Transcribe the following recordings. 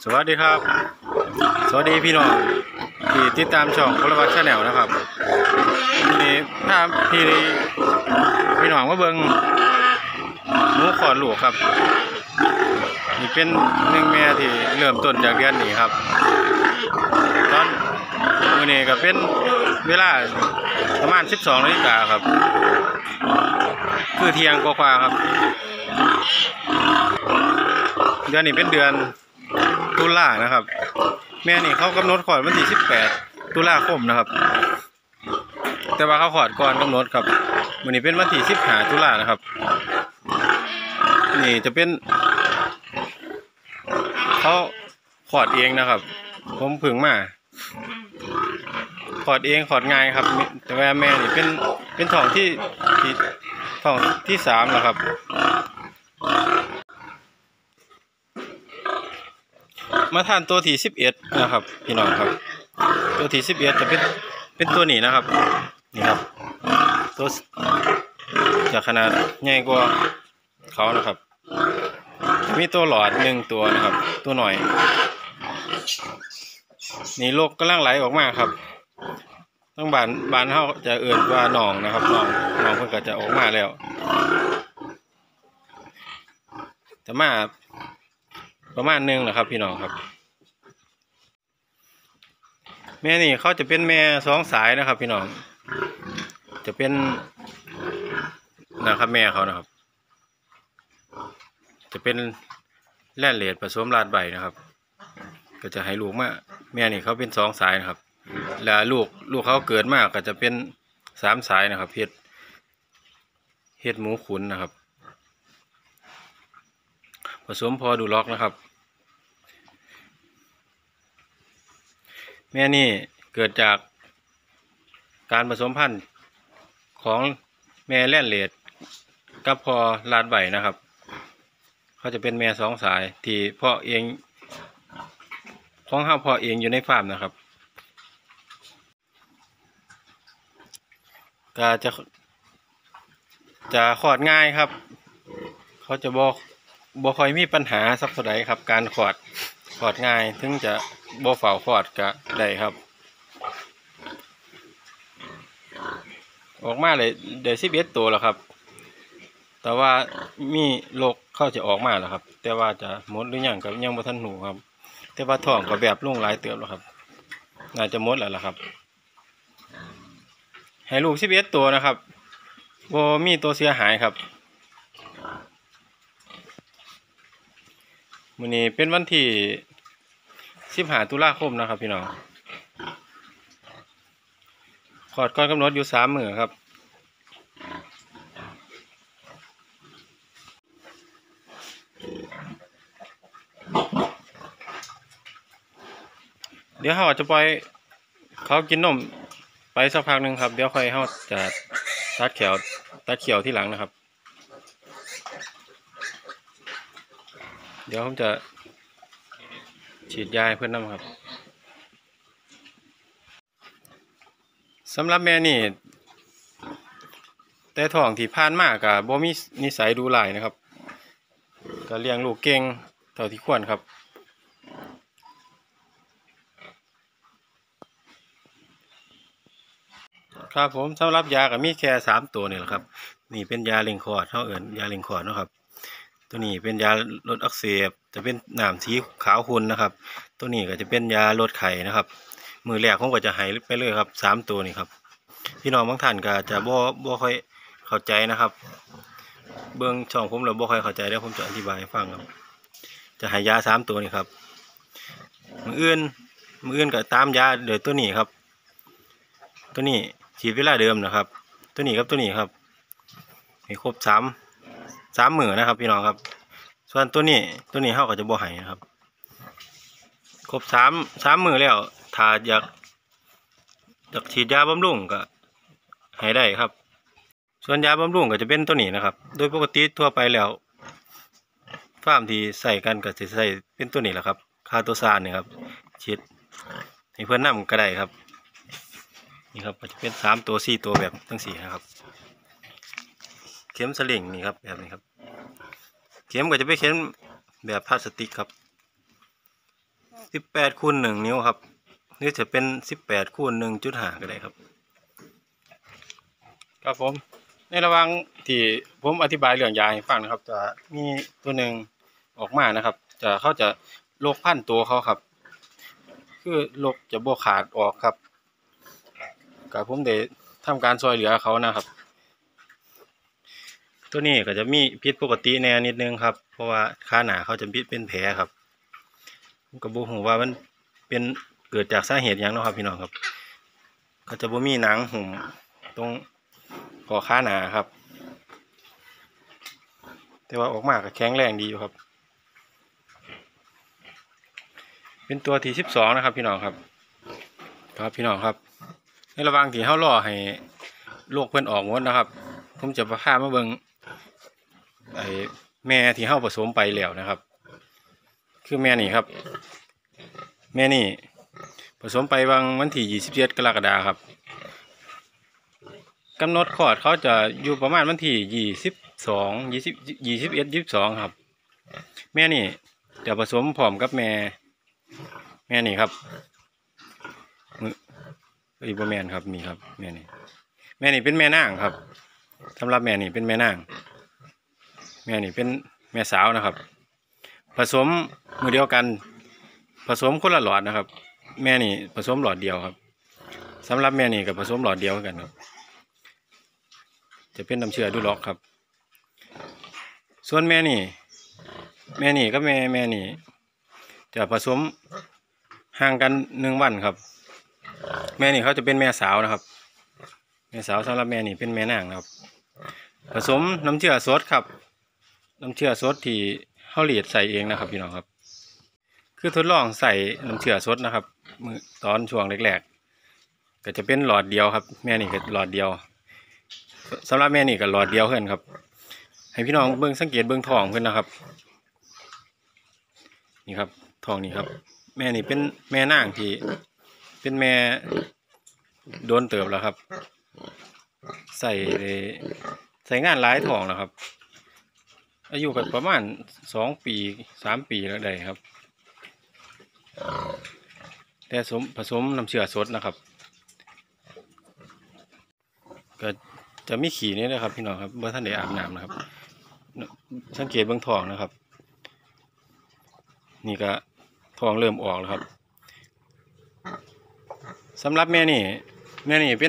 สวัสดีครับสวัสดีพี่น้องที่ติดตามช่องพลวัตชาแนลนะครับนี่ถ้าพี่น้องมาเบิ่งหมูขอดลูกครับนี่เป็นหนึ่งแม่ที่เริ่มต้นจากเดือนนี้ครับตอนมื้อนี้ก็เป็นเวลาประมาณ 12 นาฬิกาครับคือเที่ยงกว่าๆครับเดือนนี้เป็นเดือนตุลานะครับแม่นี่เขากำหนดขอดวันที่18 ตุลาคมนะครับแต่ว่าเขาขอดก่อนกำหนดครับวันนี้เป็นวันที่15 ตุลานะครับนี่จะเป็นเขาขอดเองนะครับผมผึ่งมาขอดเองขอดง่ายครับแต่ว่าแม่นี่เป็นท้องที่3แล้วครับมาทานตัวที่11นะครับพี่น้องครับตัวที่11จะเป็นตัวนี้นะครับนี่ครับตัวจะขนาดใหญ่กว่าเขานะครับมีตัวหลอด1ตัวนะครับตัวหน่อยนี่โรคกำลังไหลออกมาครับต้องบานเขาจะเอื่นว่าหนองนะครับหนองเพิ่งก็จะออกมาแล้วแต่มาประมาณนึงนะครับพี่น้องครับแม่นี่เขาจะเป็นแม่2 สายนะครับพี่น้องจะเป็นนะครับแม่เขานะครับจะเป็นแล่นเลดผสมลาดใบนะครับก็จะให้ลูกมาแม่นี่เขาเป็น2 สายนะครับแล้วลูกเขาเกิดมากก็จะเป็น3 สายนะครับเฮ็ดหมูขุนนะครับผสมพอดูล็อกนะครับแม่นี่เกิดจากการผสมพันธุ์ของแม่แล่นเลดกับพอลาดใบนะครับเขาจะเป็นแม่2 สายที่เพาะเองของเขาเพาะเองอยู่ในฟาร์มนะครับก็จะขอดง่ายครับเขาจะบ่ค่อยมีปัญหาสักเท่าใดครับการขอดง่ายถึงจะบ่เฝ้าขอดก็ได้ครับออกมาเลยได้11 ตัวแล้วครับแต่ว่ามีโรคเข้าจะออกมาแล้วครับแต่ว่าจะหมดหรือยังก็ยังบ่ทันรู้ครับแต่ว่าท้องก็แบบลงหลายเติบแล้วครับน่าจะหมดแล้วล่ะครับให้ลูก11 ตัวนะครับบ่มีตัวเสียหายครับมื้อนี้เป็นวันที่15 ตุลาคมนะครับพี่น้องขอดก่อนกำหนดอยู่3 มื้อครับเดี๋ยวเราจะปล่อยเขากินนมไปสักพักหนึ่งครับเดี๋ยวค่อยเราจะตัดเขียวที่หลังนะครับเดี๋ยวผมจะฉีดยาให้เพื่อนน้ำครับสำหรับแม่นี่แต่ท้องที่ผ่านมากับบ่มีนิสัยดุร้ายนะครับก็เลี้ยงลูกเก่งเท่าที่ควรครับครับผมสำหรับยาก็มีแค่3 ตัวนี่แหละครับนี่เป็นยาเล็งคอร์ดเขาเอิ้นยาเล็งคอร์ดนะครับตัวนี้เป็นยาลดอักเสบจะเป็นน้ำสีขาวขุ่นนะครับตัวนี้ก็จะเป็นยาลดไข้นะครับมือแรกผมก็จะให้ไปเลยครับ3 ตัวนี่ครับพี่น้องบางท่านก็จะบ่ค่อยเข้าใจนะครับเบื้องช่องผมเราบ่ค่อยเข้าใจเดี๋ยวผมจะอธิบายให้ฟังครับจะให้ยา3 ตัวนี่ครับมืออื่นก็ตามยาเดี๋ยวตัวนี้ครับตัวนี้ฉีดเวลาเดิมนะครับตัวนี้ครับตัวนี้ครับให้ครบ3 มื้อนะครับพี่น้องครับส่วนตัวนี้เขาก็จะบ่ให้นะครับครบ3 มื้อแล้วถ้าอยากฉีดยาบำรุงก็ให้ได้ครับส่วนยาบำรุงก็จะเป็นตัวนี้นะครับโดยปกติทั่วไปแล้วฟาร์มที่ใส่กันก็จะใส่เป็นตัวนี้แหละครับคาโตซานนี่ครับฉีดให้เพื่อนนำก็ได้ครับนี่ครับจะเป็น3 ตัว4 ตัวแบบทั้ง4นะครับเข็มสลิงนี่ครับแบบนี้ครับเข็มก็จะเป็นเข็มแบบพลาสติกครับ 18 คูณ 1 นิ้วครับหรือจะเป็น18 คูณ 1.5ก็ได้ครับครับผมในระหว่างที่ผมอธิบายเรื่องยาให้ฟังนะครับจะมีตัวหนึ่งออกมานะครับเขาจะโรคพันตัวเขาครับคือโรคจะบ่ขาดออกครับกับผมได้ทำการช่วยเหลือเขานะครับตัวนี้ก็จะมีพิษปกติแน่นิดนึงครับเพราะว่าขาหนาเขาจะเป็นแผลครับผมก็บ่ฮู้ว่ามันเป็นเกิดจากสาเหตุหยังเนาะครับพี่น้องครับก็จะบ่มีหนังหุ้มตรงคอขาหนาครับแต่ว่าออกมาก็แข็งแรงดีอยู่ครับเป็นตัวที่12นะครับพี่น้องครับครับพี่น้องครับในระหว่างที่เฮารอให้โรคเพิ่นออกหมดนะครับผมจะพามาเบิ่งไอ้แม่ที่เฮาผสมไปแล้วนะครับคือแม่นี่ครับแม่นี่ผสมไปวันที่27 กรกฎาคมครับกำหนดคลอดเขาจะอยู่ประมาณวันที่21 22ครับแม่นี่จะผสมพร้อมกับแม่นี่ครับบ่แม่นครับนี่ครับแม่นี่เป็นแม่นางครับสำหรับแม่นี่เป็นแม่นางแม่นี่เป็นแม่สาวนะครับผสมมือเดียวกันผสมคนละหลอดนะครับแม่นี่ผสมหลอดเดียวครับสำหรับแม่นี่กับผสมหลอดเดียวกันครับจะเป็นน้ำเชื่อดูล็อกครับส่วนแม่นี่ก็แม่นี่จะผสมห่างกัน1 วันครับแม่นี่เขาจะเป็นแม่สาวนะครับแม่สาวสำหรับแม่นี่เป็นแม่นางครับผสมน้ำเชื่อสดครับน้ำเชื่อสดที่เขาเลียดใส่เองนะครับพี่น้องครับคือทดลองใส่น้ำเชื่อสดนะครับตอนช่วงแรกๆก็จะเป็นหลอดเดียวครับแม่นี่ก็หลอดเดียวสำหรับแม่นี่ก็หลอดเดียวเพื่อนครับให้พี่น้องสังเกตเบื้องท้องเพื่อนนะครับนี่ครับท้องนี่ครับแม่นี่เป็นแม่นางที่เป็นแม่โดนเติบแล้วครับใส่งานหลายท้องแล้วครับอายุประมาณ2 ปี 3 ปีแล้วได้ครับแต่ผสมน้ำเชื่อสดนะครับก็จะมีขี่นี่นะครับพี่น้องครับเมื่อท่านได้อาบน้ำนะครับสังเกตเบื้องท้องนะครับนี่ก็ท้องเริ่มออกแล้วครับสำหรับแม่นี่เป็น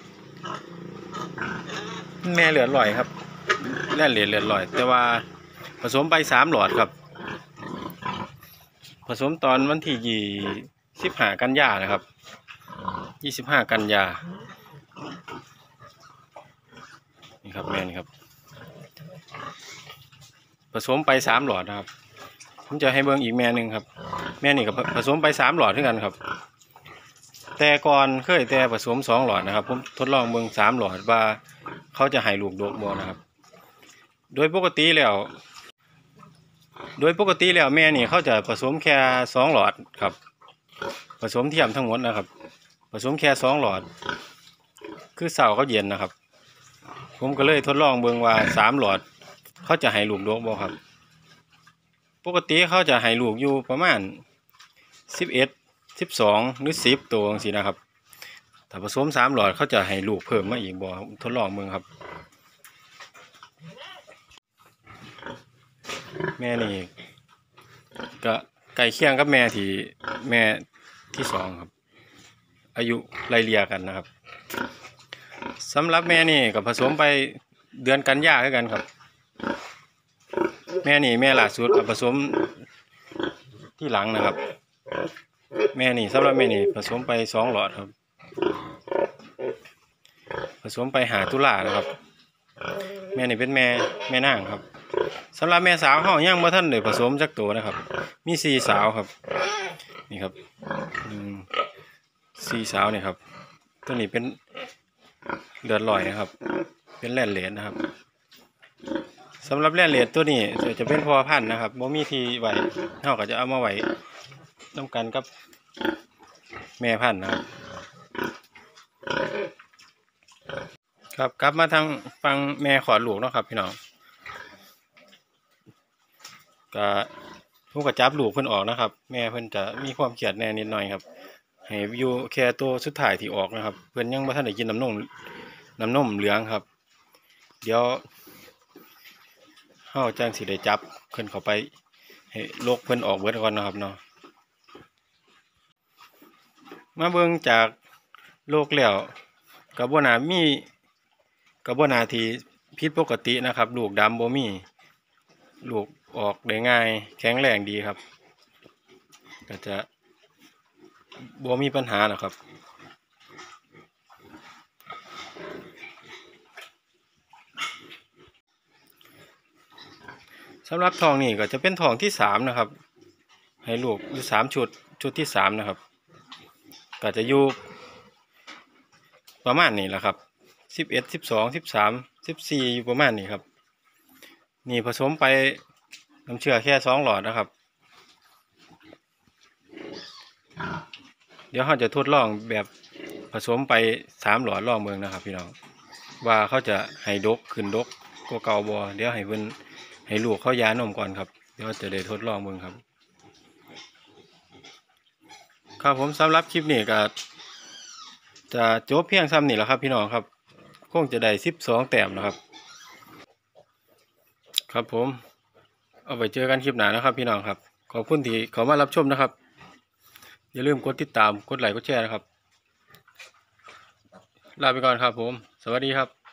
แม่เหลือดลอยครับเลือดลอยแต่ว่าผสมไป3 หลอดครับผสมตอนวันที่25 กันยานะครับ25 กันยานี่ครับแม่นี่ครับผสมไป3 หลอดนะครับผมจะให้เบิ่งอีกแม่หนึ่งครับแม่นี่ก็ผสมไป3 หลอดด้วยกันครับแต่ก่อนเคยแต่ผสม2 หลอดนะครับผมทดลองเบิ่ง3 หลอดว่าเขาจะให้ลูกดกบ่นะครับโดยปกติแล้วแม่นี่เขาจะผสมแค่2 หลอดครับผสมเทียมทั้งหมดนะครับผสมแค่2 หลอดคือเช้าเขาเย็นนะครับผมก็เลยทดลองเบิ่งว่า3 หลอดเขาจะให้ลูกดกบ่ครับปกติเขาจะให้ลูกอยู่ประมาณ11 12หรือ10 ตัวจังซี่นะครับถ้าผสม3 หลอดเขาจะให้ลูกเพิ่มมาอีกบ่ทดลองเบิ่งครับแม่นี่ก็ใกล้เคียงกับแม่ที่2ครับอายุไล่เลี่ยกันนะครับสำหรับแม่นี่ก็ผสมไปเดือนกันยาคือกันครับแม่ล่าสุดผสมที่หลังนะครับสำหรับแม่นี่ผสมไป2 หลอดครับผสมไป5 ตุลานะครับแม่นี่เป็นแม่นางครับสำหรับแม่สาวเฮายังบ่ทันได้ผสมจักตัวนะครับมี4 สาวครับนี่ครับ4 สาวนี่ครับตัวนี้เป็นเลือดลอยนะครับเป็นแล่นเหลนนะครับสำหรับแล่นเหลนตัวนี้จะเป็นพ่อพันธุ์นะครับบ่มีที่ไว้เฮาก็จะเอามาไว้นำกันกับแม่พันธุ์นะครับครับกลับมาทางฟังแม่ขอดลูกเนาะครับพี่น้องก็ผผมก็จับลูกเพิ่นออกนะครับแม่เพิ่นจะมีความเครียดแน่นิดหน่อยครับให้อยู่แค่ตัวสุดท้ายที่ออกนะครับเพิ่นยังบ่ทันได้กินน้ำนมเหลืองครับเดี๋ยวเฮาจังสิได้จับเพิ่นเข้าไปให้ลกเพิ่นออกเบิดก่อนนะครับเนาะมาเบิ่งจากโรคแล้วก็บ่น่ามีก็บ่น่าที่ผิดปกตินะครับลูกดำบ่มีลูกออกได้ง่ายแข็งแรงดีครับก็จะบ่มีปัญหาหรอกครับสำหรับทองนี่ก็จะเป็นทองที่3นะครับให้ลูกอยู่3ชุดที่3นะครับก็จะอยู่ประมาณนี้แหละครับ11 12 13 14อยู่ประมาณนี้ครับนี่ผสมไปน้ำเชื่อแค่2หลอดนะครับเดี๋ยวเขาจะทดลองแบบผสมไป3หลอดลองเมืองนะครับพี่น้องว่าเขาจะให้ดกขึ้นดกกว่าเก่าบ่เดี๋ยวให้เพิ่นให้ลูกเขายานมก่อนครับเดี๋ยวจะได้ทดลองเมืองครับครับผมสำหรับคลิปนี้ก็จะจบเพียงซ้ำนี่แหละครับพี่น้องครับคงจะได้12แต้มนะครับครับผมเอาไปเจอกันคลิปหน้านะครับพี่น้องครับขอบคุณที่เข้ามารับชมนะครับอย่าลืมกดติดตามกดไลค์กดแชร์นะครับลาไปก่อนครับผมสวัสดีครับ